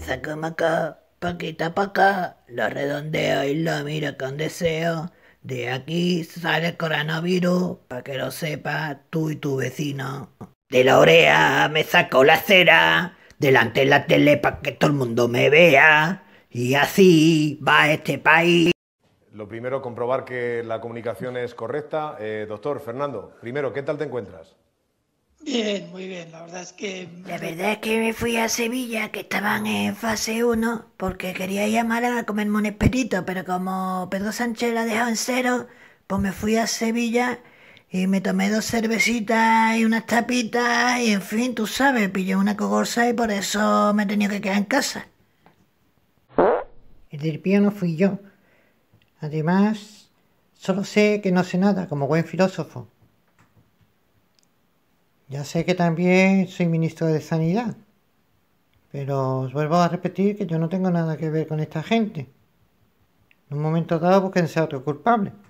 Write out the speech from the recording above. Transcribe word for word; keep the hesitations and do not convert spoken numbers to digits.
saco maca, poquito a poco, lo redondeo y lo miro con deseo. De aquí sale el coronavirus, pa' que lo sepa tú y tu vecino. De la oreja me saco la cera, delante en la tele pa' que todo el mundo me vea. Y así va este país. Lo primero, comprobar que la comunicación es correcta. Eh, doctor Fernando, primero, ¿qué tal te encuentras? Bien, muy bien. La verdad es que... La verdad es que me fui a Sevilla, que estaban en fase uno, porque quería ir a Málaga a comerme un esperito, pero como Pedro Sánchez la ha dejado en cero, pues me fui a Sevilla y me tomé dos cervecitas y unas tapitas y en fin, tú sabes, pillé una cogorza y por eso me he tenido que quedar en casa. El del pío no fui yo. Además, solo sé que no sé nada, como buen filósofo. Ya sé que también soy ministro de Sanidad, pero os vuelvo a repetir que yo no tengo nada que ver con esta gente. En un momento dado, búsquense a otro culpable.